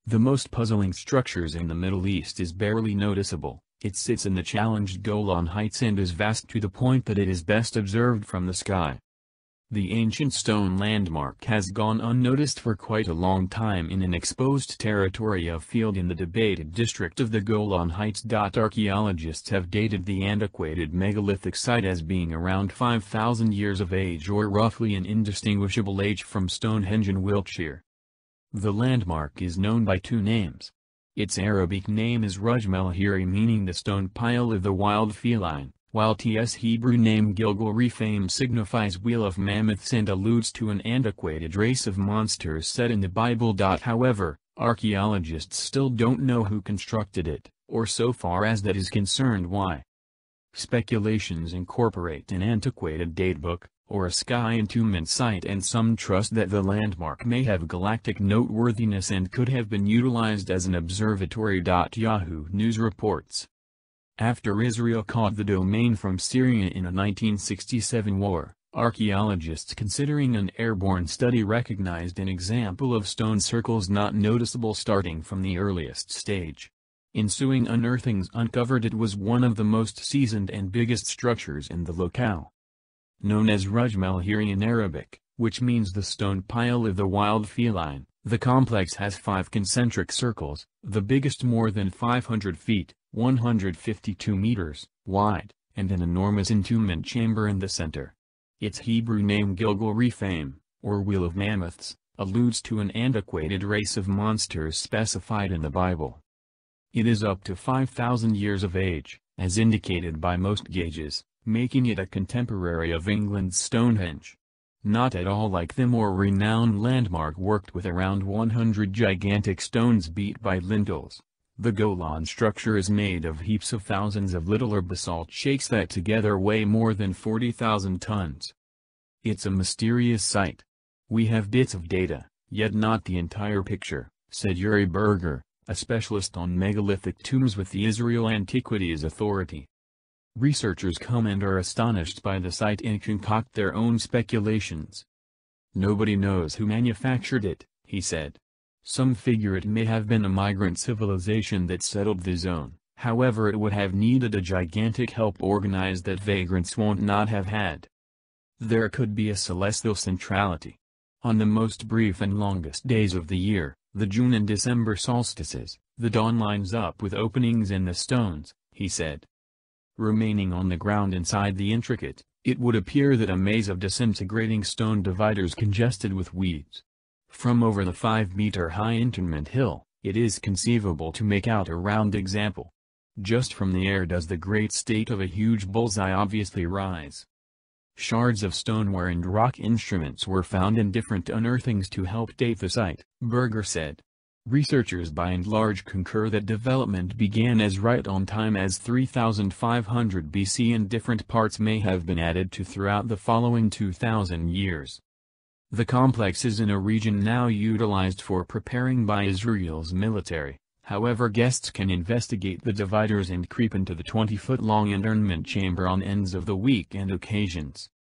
The most puzzling structures in the Middle East is barely noticeable. It sits in the challenged Golan Heights and is vast to the point that it is best observed from the sky. The ancient stone landmark has gone unnoticed for quite a long time in an exposed territory of field in the debated district of the Golan Heights. Archaeologists have dated the antiquated megalithic site as being around 5,000 years of age, or roughly an indistinguishable age from Stonehenge in Wiltshire. The landmark is known by two names. Its Arabic name is Rujm el-Hiri, meaning the stone pile of the wild feline, while its Hebrew name Gilgal Rephaim signifies wheel of mammoths and alludes to an antiquated race of monsters set in the Bible. However, archaeologists still don't know who constructed it, or so far as that is concerned why. Speculations incorporate an antiquated datebook, or a sky entombment site, and some trust that the landmark may have galactic noteworthiness and could have been utilized as an observatory. Yahoo News reports. After Israel caught the domain from Syria in a 1967 war, archaeologists considering an airborne study recognized an example of stone circles not noticeable starting from the earliest stage. Ensuing unearthings uncovered it was one of the most seasoned and biggest structures in the locale. Known as Rujm el-Hiri in Arabic, which means the stone pile of the wild feline, the complex has 5 concentric circles, the biggest more than 500 feet, 152 meters, wide, and an enormous entombment chamber in the center. Its Hebrew name Gilgal Rephaim, or Wheel of Mammoths, alludes to an antiquated race of monsters specified in the Bible. It is up to 5,000 years of age, as indicated by most gauges, making it a contemporary of England's Stonehenge. Not at all like the more renowned landmark worked with around 100 gigantic stones beat by lintels. The Golan structure is made of heaps of thousands of littler basalt shakes that together weigh more than 40,000 tons. It's a mysterious site. We have bits of data, yet not the entire picture, said Uri Berger, a specialist on megalithic tombs with the Israel Antiquities Authority. Researchers come and are astonished by the site and concoct their own speculations. Nobody knows who manufactured it, he said. Some figure it may have been a migrant civilization that settled the zone, however it would have needed a gigantic help organized that vagrants won't not have had. There could be a celestial centrality. On the most brief and longest days of the year, the June and December solstices, the dawn lines up with openings in the stones, he said. Remaining on the ground inside the intricate, it would appear that a maze of disintegrating stone dividers congested with weeds. From over the 5-meter-high entombment hill, it is conceivable to make out a round example. Just from the air does the great state of a huge bullseye obviously rise. Shards of stoneware and rock instruments were found in different unearthings to help date the site, Berger said. Researchers by and large concur that development began as right on time as 3500 BC and different parts may have been added to throughout the following 2,000 years. The complex is in a region now utilized for preparing by Israel's military, however guests can investigate the dividers and creep into the 20-foot-long internment chamber on ends of the week and occasions.